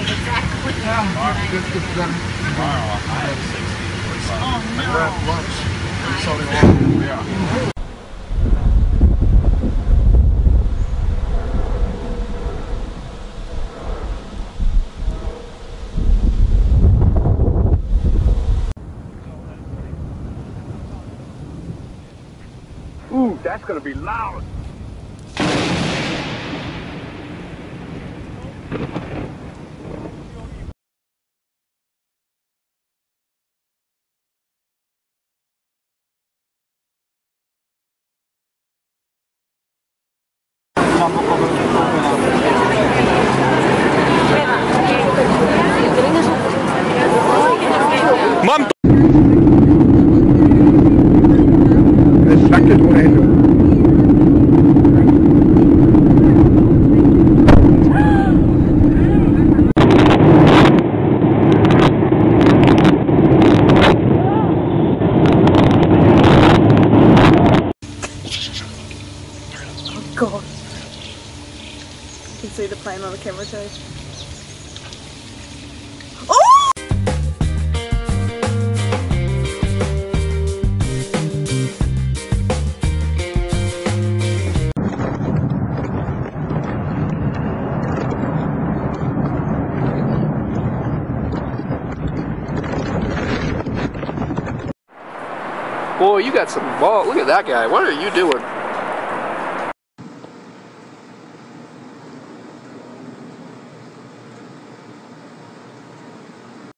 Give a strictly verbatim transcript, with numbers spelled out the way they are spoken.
Exactly. Yeah, good, good, good. Tomorrow a high of sixty. Oh no. We're at lunch. Something wrong. Yeah. Ooh, that's gonna be loud. Mam Exacto, por ejemplo. Oh god. You can see the plane on the camera too. Oh! boy, you got some ball. Look at that guy. What are you doing?